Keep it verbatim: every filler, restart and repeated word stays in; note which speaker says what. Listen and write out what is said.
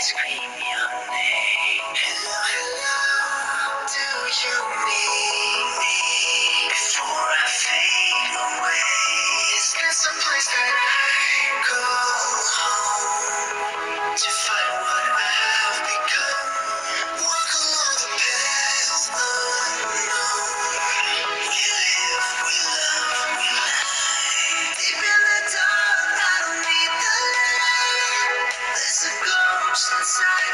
Speaker 1: scream your name. Hello, hello, do you need me? Before I fade away, is there some place that I go home to find what I have become? Walk along the path unknown. We live, we love, we lie. Deep in the dark, I don't need the light. There's a ghost inside